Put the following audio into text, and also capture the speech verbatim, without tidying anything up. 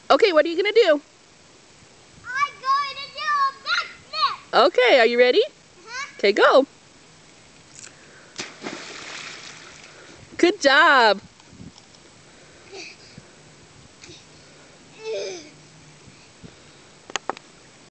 Okay, what are you going to do? I'm going to do a backflip. Okay, are you ready? Uh-huh. Okay, go. Good job.